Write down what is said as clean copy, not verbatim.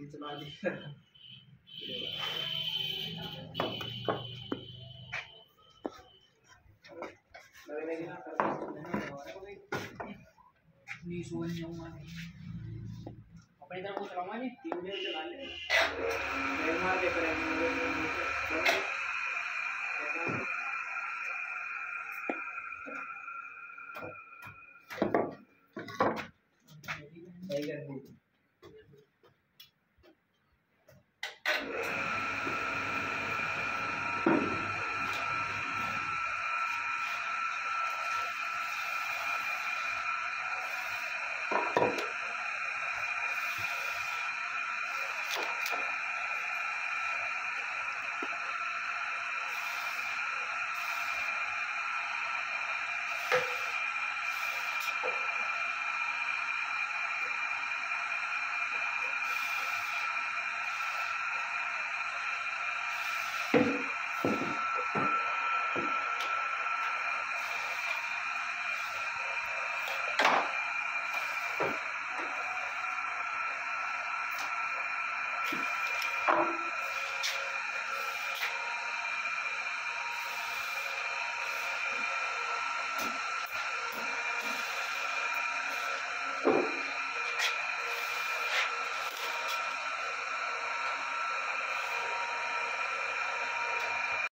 चला दिया। नहीं सोच जाऊंगा अपनी तरफ को चलाऊंगा नहीं 3 दिन चला ले मार दे पर नहीं कर दी